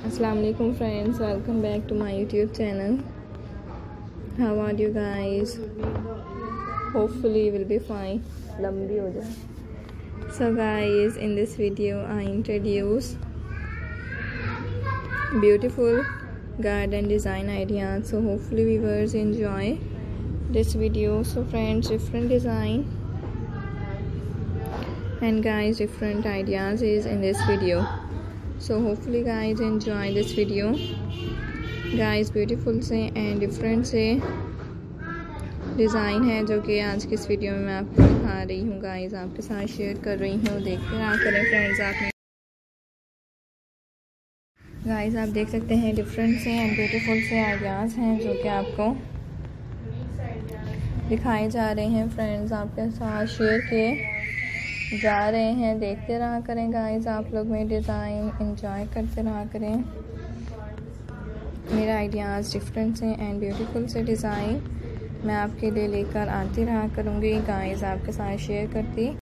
Assalamualaikum friends, welcome back to my YouTube channel. How are you guys? Hopefully you will be fine. लंबी हो जाए. So guys, in this video I introduce beautiful garden design ideas. So hopefully viewers enjoy this video. So friends, different design and guys different ideas is in this video. So hopefully guys enjoy this video. Guys beautiful से and different से design है जो कि आज की इस video में मैं आपको दिखा रही हूँ गाइस, आपके साथ शेयर कर रही हूँ. देखते ना करें फ्रेंड्स. आपने गाइस आप देख सकते हैं डिफरेंट से एंड ब्यूटीफुल से आइडियाज़ हैं जो कि आपको दिखाए जा रहे हैं फ्रेंड्स, आपके साथ शेयर किए जा रहे हैं. देखते रहा करें गाइस, आप लोग में डिज़ाइन एंजॉय करते रहा करें. मेरा आइडियाज़ डिफरेंट से एंड ब्यूटीफुल से डिज़ाइन मैं आपके लिए लेकर आती रहा करूँगी गाइस, आपके साथ शेयर करती